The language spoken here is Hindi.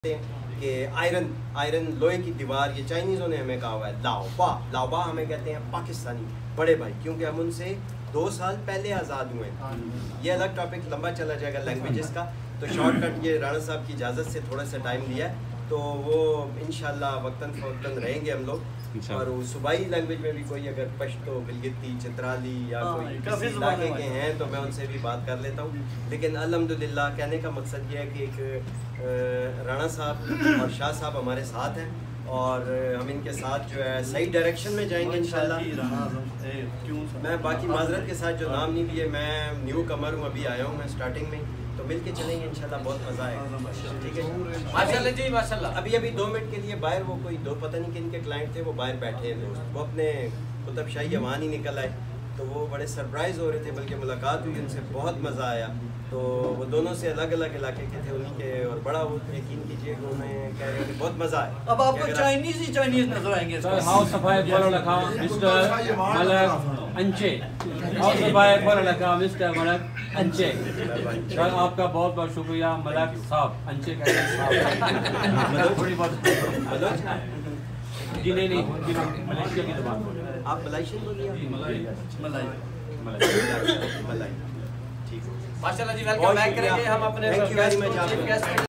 कि आयरन लोहे की दीवार, ये चाइनीज़ों ने हमें कहा हुआ है लाओबा हमें कहते हैं पाकिस्तानी बड़े भाई, क्योंकि हम उनसे 2 साल पहले आज़ाद हुए हैं। ये अलग टॉपिक लंबा चला जाएगा लैंग्वेजेस का, तो शॉर्टकट ये राणा साहब की इजाज़त से थोड़ा सा टाइम लिया है, तो वो इंशाल्लाह वक्तन फ़वक्तन रहेंगे हम लोग। और सूबाई लैंग्वेज में भी कोई अगर पश्तो, गिलगिती, चित्राली या कोई किसी इलाके के हैं तो मैं उनसे भी बात कर लेता हूँ। लेकिन अल्हम्दुलिल्लाह कहने का मकसद ये है कि एक राणा साहब और शाह साहब हमारे साथ हैं और हम इनके साथ जो है सही डायरेक्शन में जाएंगे इंशाल्लाह। मैं बाकी माजरत के साथ जो नाम नहीं लिए, मैं न्यू कमर हूँ, अभी आया हूँ मैं स्टार्टिंग में, तो मिल के चलेंगे इंशाल्लाह, बहुत मज़ा आएगा। ठीक है माशाल्लाह जी माशाल्लाह। अभी 2 मिनट के लिए बाहर वो कोई दो पता नहीं किन के क्लाइंट थे, वो बाहर बैठे हैं दोस्त, वो अपने कुतुब शाही अवान ही निकल आए, तो वो बड़े सरप्राइज़ हो रहे थे, बल्कि मुलाकात हुई उनसे, बहुत मज़ा आया। तो वो दोनों से अलग अलग इलाके के थे उन्हीं के, और बड़ा वो यकीन कीजिए कि उन्हें कह रहे हैं कि बहुत मज़ा आया। अब आपको चाइनीज़ ही चाइनीज़ नजर आएंगे। House of High Laka, Mr. Malak Anche. House of High Laka, Mr. Malak Anche. Sir आपका बहुत बहुत शुक्रिया मलक साहब, अंचे का थोड़ी बहुत जी नहीं मलेशिया की ज़बान बोले आप मलाइशियन बोलिए। मलाई ठीक है माशाल्लाह जी, वेलकम बैक करेंगे हम अपने थैंक यू वेरी मच।